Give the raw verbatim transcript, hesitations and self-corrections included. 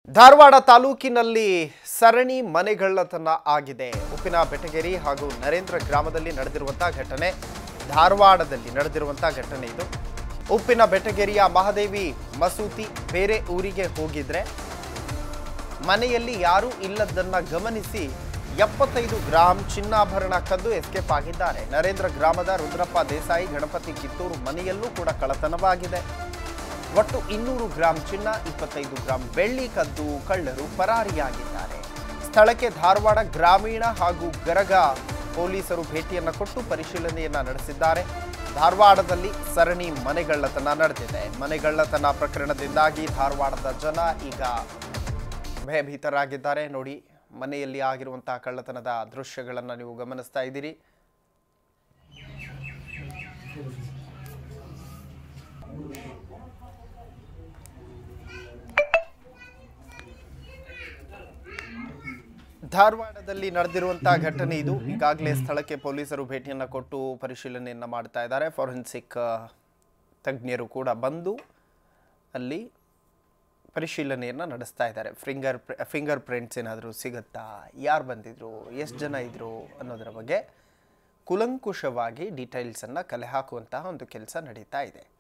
ಧಾರವಾಡ ತಾಲೂಕಿನಲ್ಲಿ ಸರಣಿ ಮನೆಗಳ್ಳತನ ಆಗಿದೆ. ಉಪ್ಪಿನ ಬೆಟಗೇರಿ ಹಾಗೂ ನರೇಂದ್ರ ಗ್ರಾಮದಲ್ಲಿ ನಡೆದಿರುವಂತಹ ಘಟನೆ ಧಾರವಾಡದಲ್ಲಿ ನಡೆದಿರುವಂತಹ ಘಟನೆ ಇದು. ಉಪ್ಪಿನ ಬೆಟಗೇರಿಯ ಮಹಾದೇವಿ ಮಸೂತಿ ಬೇರೆ ಊರಿಗೆ ಹೋಗಿದ್ರೆ ಮನೆಯಲ್ಲಿ ಯಾರೂ ಇಲ್ಲದನ್ನ ಗಮನಿಸಿ ಎಪ್ಪತ್ತೈದು ಗ್ರಾಂ ಚಿನ್ನಾಭರಣ ಕದ್ದು ಎಸ್ಕೇಪ್ ಆಗಿದ್ದಾರೆ. ನರೇಂದ್ರ ಗ್ರಾಮದ ರುದ್ರಪ್ಪ ದೇಸಾಯಿ ಗಣಪತಿ ಕಿತ್ತೂರು ಮನೆಯಲ್ಲೂ ಕೂಡ ಕಳ್ಳತನವಾಗಿದೆ. ಒಟ್ಟು ಇನ್ನೂರು ಗ್ರಾಂ ಚಿನ್ನ, ಇಪ್ಪತ್ತೈದು ಗ್ರಾಂ ಬೆಳ್ಳಿ ಕದ್ದು ಕಳ್ಳರು ಪರಾರಿಯಾಗಿದ್ದಾರೆ. ಸ್ಥಳಕ್ಕೆ ಧಾರವಾಡ ಗ್ರಾಮೀಣ ಹಾಗೂ ಗರಗ ಪೊಲೀಸರು ಭೇಟಿಯನ್ನು ಕೊಟ್ಟು ಪರಿಶೀಲನೆಯನ್ನ ನಡೆಸಿದ್ದಾರೆ. ಧಾರವಾಡದಲ್ಲಿ ಸರಣಿ ಮನೆಗಳ್ಳತನ ನಡೆದಿದೆ. ಮನೆಗಳ್ಳತನ ಪ್ರಕರಣದಿಂದಾಗಿ ಧಾರವಾಡದ ಜನ ಈಗ ಭಯಭೀತರಾಗಿದ್ದಾರೆ. ನೋಡಿ, ಮನೆಯಲ್ಲಿ ಆಗಿರುವಂತಹ ಕಳ್ಳತನದ ದೃಶ್ಯಗಳನ್ನು ನೀವು ಗಮನಿಸ್ತಾ ಇದ್ದೀರಿ. ಧಾರವಾಡದಲ್ಲಿ ನಡೆದಿರುವಂತಹ ಘಟನೆ ಇದು. ಈಗಾಗಲೇ ಸ್ಥಳಕ್ಕೆ ಪೊಲೀಸರು ಭೇಟಿಯನ್ನು ಕೊಟ್ಟು ಪರಿಶೀಲನೆಯನ್ನು ಮಾಡ್ತಾ ಇದ್ದಾರೆ. ಫಾರೆನ್ಸಿಕ್ ತಜ್ಞರು ಕೂಡ ಬಂದು ಅಲ್ಲಿ ಪರಿಶೀಲನೆಯನ್ನು ನಡೆಸ್ತಾ ಇದ್ದಾರೆ. ಫಿಂಗರ್ ಫಿಂಗರ್ ಪ್ರಿಂಟ್ಸ್ ಏನಾದರೂ ಸಿಗುತ್ತಾ, ಯಾರು ಬಂದಿದ್ರು, ಎಷ್ಟು ಜನ ಇದ್ರು ಅನ್ನೋದರ ಬಗ್ಗೆ ಕೂಲಂಕುಷವಾಗಿ ಡೀಟೇಲ್ಸನ್ನು ಕಲೆ ಹಾಕುವಂತಹ ಒಂದು ಕೆಲಸ ನಡೀತಾ ಇದೆ.